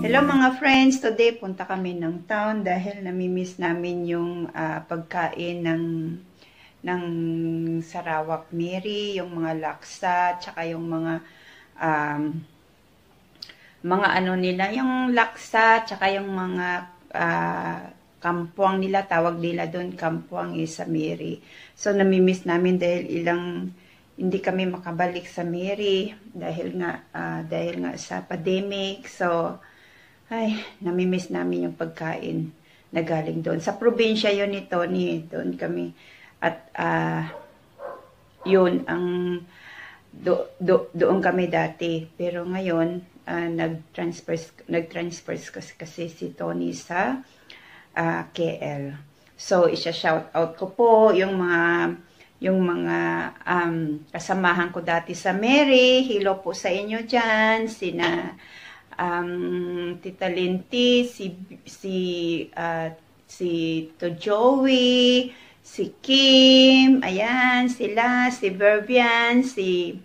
Hello mga friends, today punta kami ng town dahil namimiss namin yung pagkain ng Sarawak Miri, yung mga laksa, tsaka yung mga ano nila, yung laksa, tsaka yung mga kampuang nila, tawag nila doon, kampuang sa Miri. So namimiss namin dahil hindi kami makabalik sa Miri dahil nga sa pandemic. So ay, namimiss namin yung pagkain na galing doon. Sa probinsya yun ni Tony, doon kami. At yun, doon kami dati. Pero ngayon, nag-transfer kasi si Tony sa KL. So, isa-shout out ko po yung mga kasamahan ko dati sa Mary. Hello po sa inyo dyan. Tita Linty, si To Joey, si Kim, ayan, sila, si Verbian, si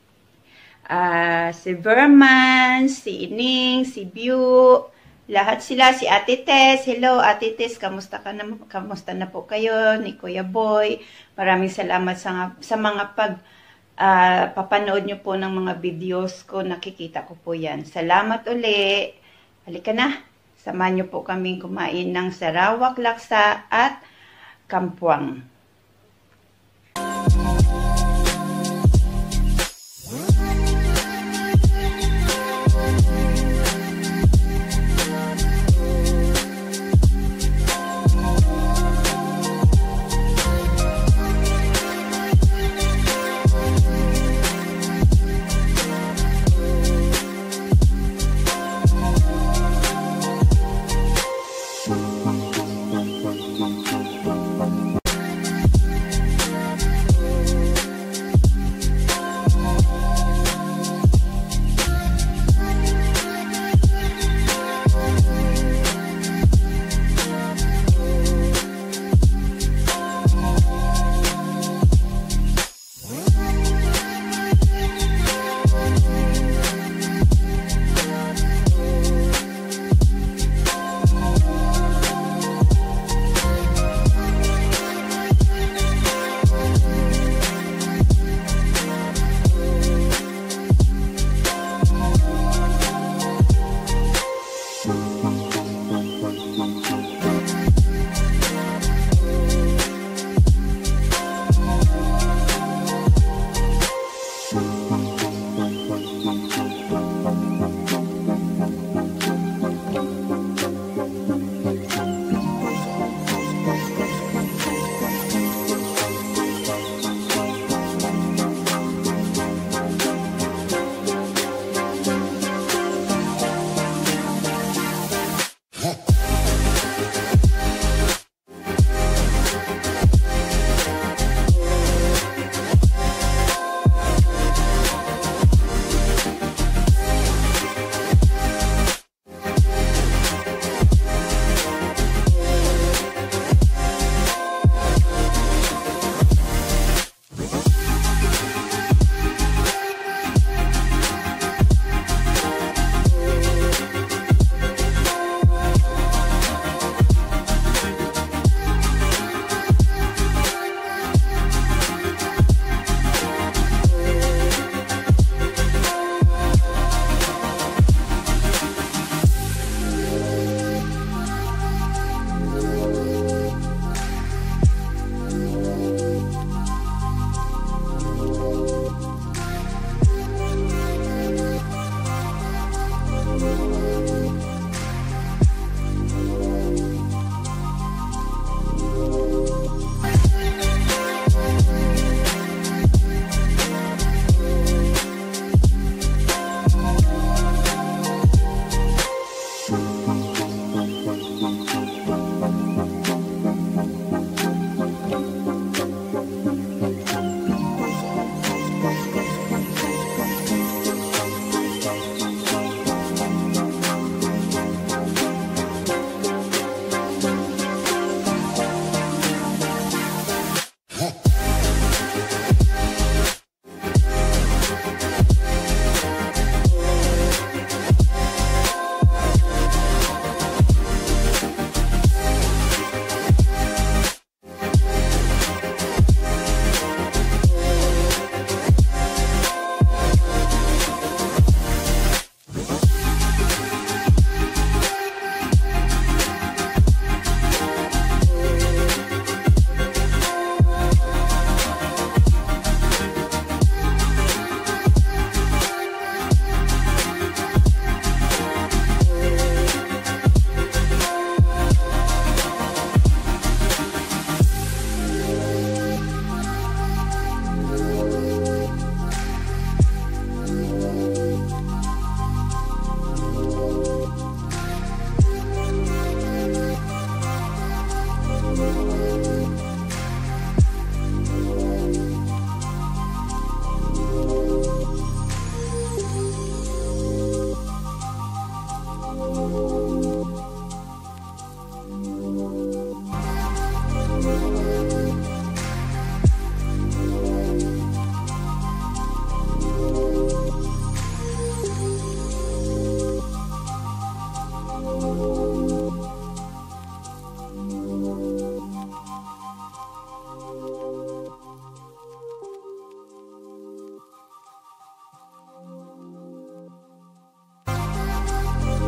Verman, si Ining, si Biu, lahat sila, si Ate Tess. Hello Ate Tess, kamusta na po kayo, ni Kuya Boy. Maraming salamat sa mga papanood nyo po ng mga videos ko, nakikita ko po yan. Salamat uli. Halika na. Samahan nyo po kaming kumain ng Sarawak Laksa at Kampuang.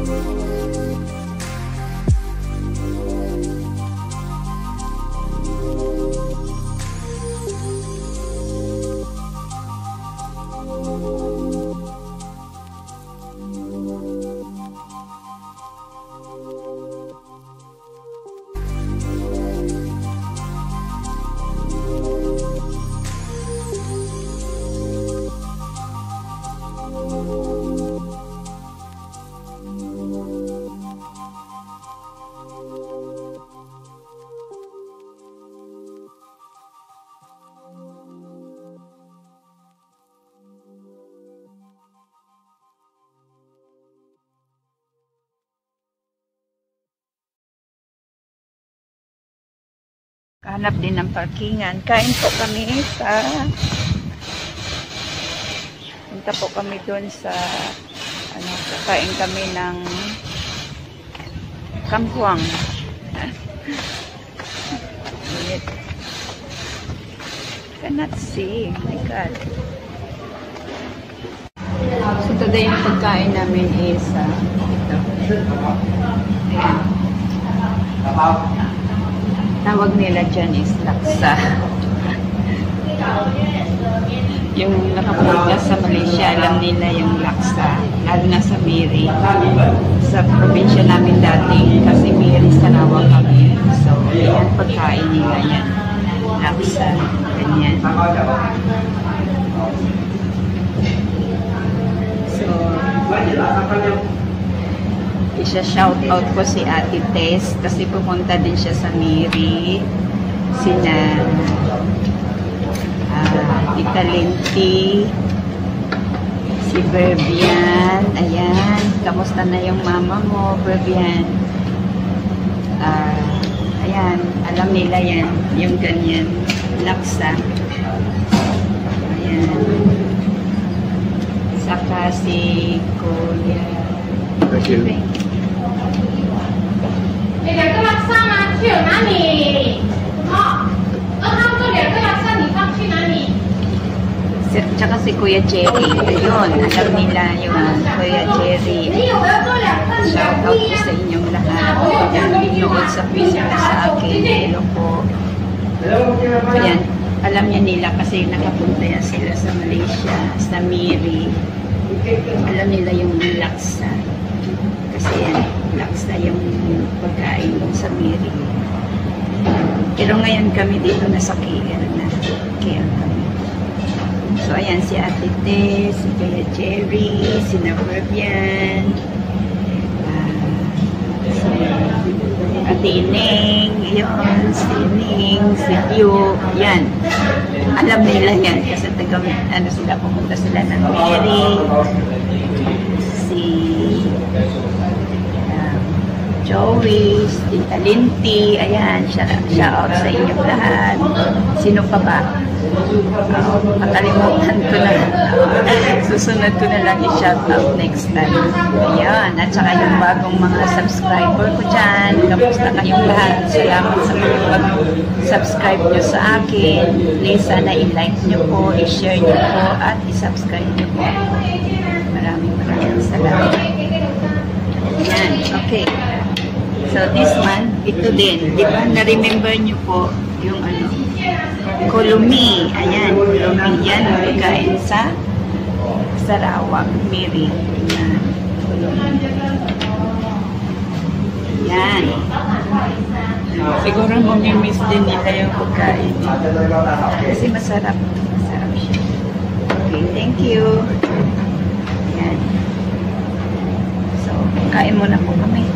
Hanap din ng parkingan. Kain po kami sa... Punta po kami doon sa... Kakain kami ng... Kampuang. Cannot see. Oh my God. So today yung pagkain namin is... ito. Ayan. Tawag nila dyan is laksa. Yung nakapunta sa Malaysia, alam nila yung laksa. Lalo na sa Miri. Sa probinsya namin dati, kasi Miri, Sarawak kami. So, yan pagkain nila yan. Laksa. Ganyan. So, isa-shoutout ko si Ate Tess kasi pupunta din siya sa Miri. Sina Tita Linty, si Berbian. Ayan, kamusta na yung mama mo, Berbian? Ayan, alam nila yan, yung ganyan, laksa. Ayan. Saka si Kuya. Thank you. Tsaka si Kuya Jerry. Ayun, alam nila yung Kuya Jerry. Shout out po sa inyong lahat. Nood sa Facebook sa akin. Hello po. Ayan, alam niya nila kasi nakapunta yan sila sa Malaysia, sa Miri. Alam nila yung laksa. Kasi yan, laksa yung pagkain sa Miri. Pero ngayon kami dito nasa KL na. KL kami. So, ayan, si Ate Tess, si Kuya Jerry, si Naverbian, si Ate Ineng, yun, si Ineng, si Pio, yan. Alam nila yan kasi sila, pumunta sila ng Miri. Si Joey, Tita Linty, ayan, shout out sa inyong lahat. Sino pa ba? Nakalimutan ko na. Susunod ko na lang i-shout out next time. Ayan, at saka yung bagong mga subscriber ko dyan. Kamusta kayong lahat? Salamat sa mga pag-subscribe nyo sa akin. Please, sana i-like nyo po, i-share nyo po, at i-subscribe nyo po. Maraming salamat. Ayan, okay. So, this one, ito din. Di ba, na-remember nyo po yung ano, Kulumi. Ayan, Kulumi. Yan, pagkain sa Sarawak, Miri. Ayan, Kulumi. Ayan. Siguro mamimiss din nila yung pagkain. Kasi masarap. Masarap siya. Okay, thank you. Ayan. So, kain muna po kami.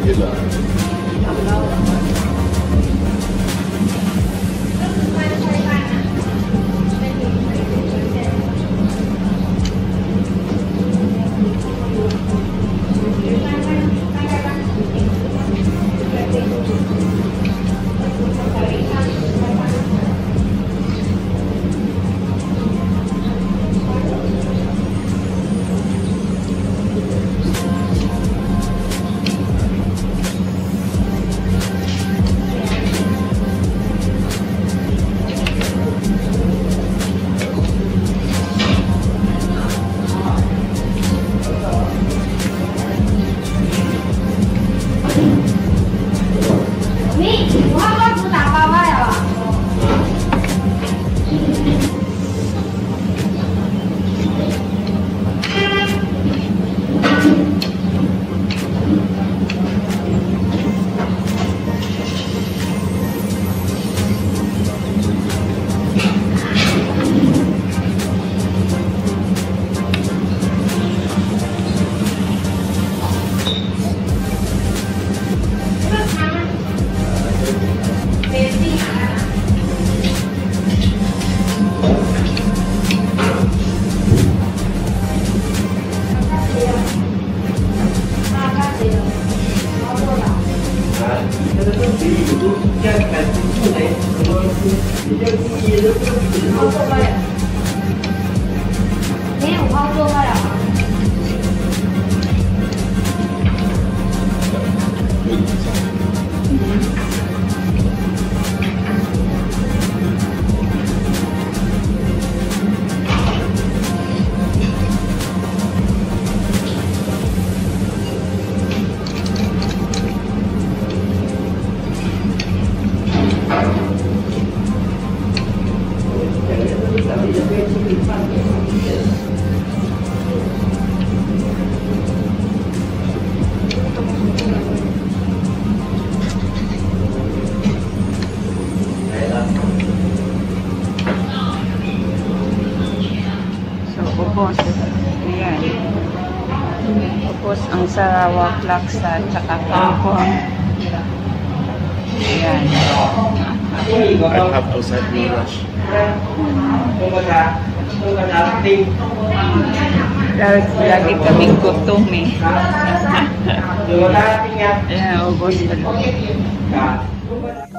Gila. Ubos. Ayan. Ubos ang Sarawak laksa at saka kangkong. Ayan. I have to set the rush. Lagi kaming gutom eh. Ayan, ubos.